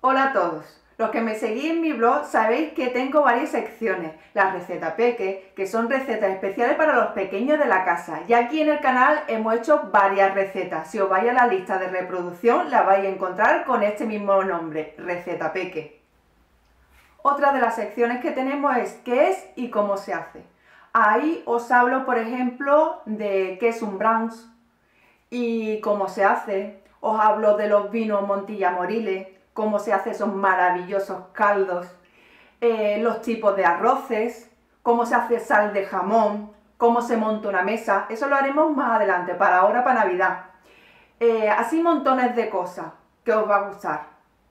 Hola a todos. Los que me seguís en mi blog sabéis que tengo varias secciones. Las recetas peque, que son recetas especiales para los pequeños de la casa. Y aquí en el canal hemos hecho varias recetas. Si os vais a la lista de reproducción, la vais a encontrar con este mismo nombre, receta peque. Otra de las secciones que tenemos es qué es y cómo se hace. Ahí os hablo, por ejemplo, de qué es un browns y cómo se hace. Os hablo de los vinos Montilla Moriles, cómo se hacen esos maravillosos caldos, los tipos de arroces, cómo se hace sal de jamón, cómo se monta una mesa. Eso lo haremos más adelante, para ahora, para Navidad. Así montones de cosas que os va a gustar.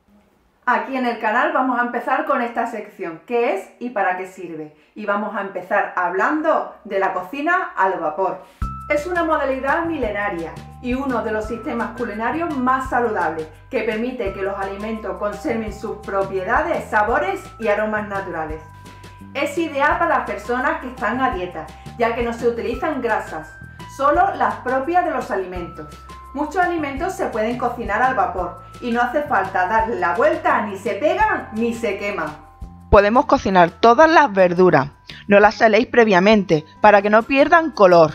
Aquí en el canal vamos a empezar con esta sección, qué es y para qué sirve. Y vamos a empezar hablando de la cocina al vapor. Es una modalidad milenaria y uno de los sistemas culinarios más saludables, que permite que los alimentos conserven sus propiedades, sabores y aromas naturales. Es ideal para las personas que están a dieta, ya que no se utilizan grasas, solo las propias de los alimentos. Muchos alimentos se pueden cocinar al vapor y no hace falta darle la vuelta, ni se pegan ni se queman. Podemos cocinar todas las verduras, no las saléis previamente para que no pierdan color.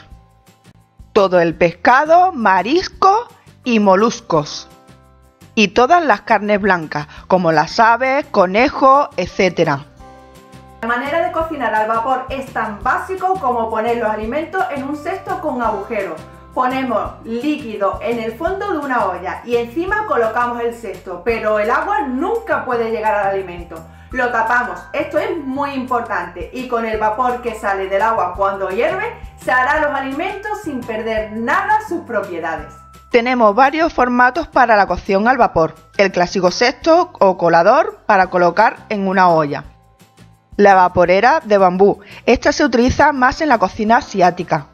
Todo el pescado, marisco y moluscos. Y todas las carnes blancas, como las aves, conejos, etc. La manera de cocinar al vapor es tan básico como poner los alimentos en un cesto con agujeros. Ponemos líquido en el fondo de una olla y encima colocamos el cesto, pero el agua nunca puede llegar al alimento. Lo tapamos, esto es muy importante, y con el vapor que sale del agua cuando hierve, se hará los alimentos sin perder nada sus propiedades. Tenemos varios formatos para la cocción al vapor. El clásico cesto o colador para colocar en una olla. La vaporera de bambú, esta se utiliza más en la cocina asiática.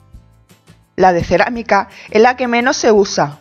La de cerámica es la que menos se usa.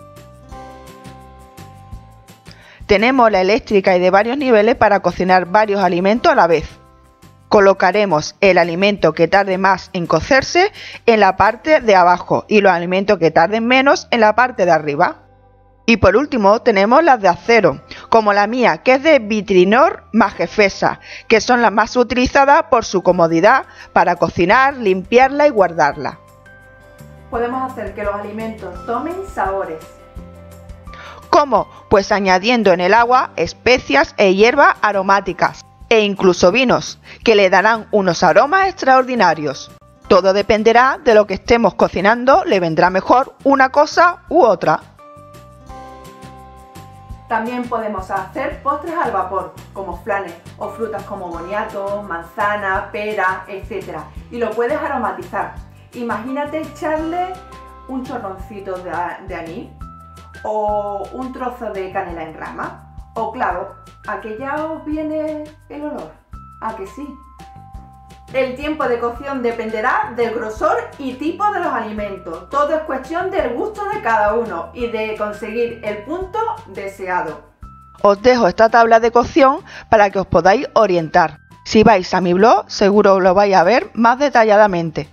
Tenemos la eléctrica y de varios niveles para cocinar varios alimentos a la vez. Colocaremos el alimento que tarde más en cocerse en la parte de abajo y los alimentos que tarden menos en la parte de arriba. Y por último tenemos las de acero, como la mía, que es de Vitrinor Majefesa, que son las más utilizadas por su comodidad para cocinar, limpiarla y guardarla. Podemos hacer que los alimentos tomen sabores. ¿Cómo? Pues añadiendo en el agua especias e hierbas aromáticas e incluso vinos, que le darán unos aromas extraordinarios. Todo dependerá de lo que estemos cocinando, le vendrá mejor una cosa u otra. También podemos hacer postres al vapor, como flanes o frutas como boniato, manzana, pera, etc. Y lo puedes aromatizar. Imagínate echarle un chorroncito de anís o un trozo de canela en rama o clavo. ¿A que ya os viene el olor? ¿A que sí? El tiempo de cocción dependerá del grosor y tipo de los alimentos. Todo es cuestión del gusto de cada uno y de conseguir el punto deseado. Os dejo esta tabla de cocción para que os podáis orientar. Si vais a mi blog, seguro lo vais a ver más detalladamente.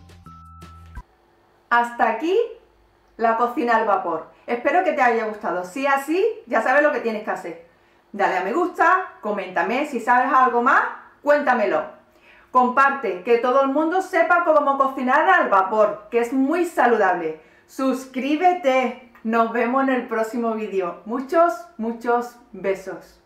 Hasta aquí la cocina al vapor. Espero que te haya gustado. Si es así, ya sabes lo que tienes que hacer. Dale a me gusta, coméntame, si sabes algo más, cuéntamelo. Comparte, que todo el mundo sepa cómo cocinar al vapor, que es muy saludable. Suscríbete. Nos vemos en el próximo vídeo. Muchos besos.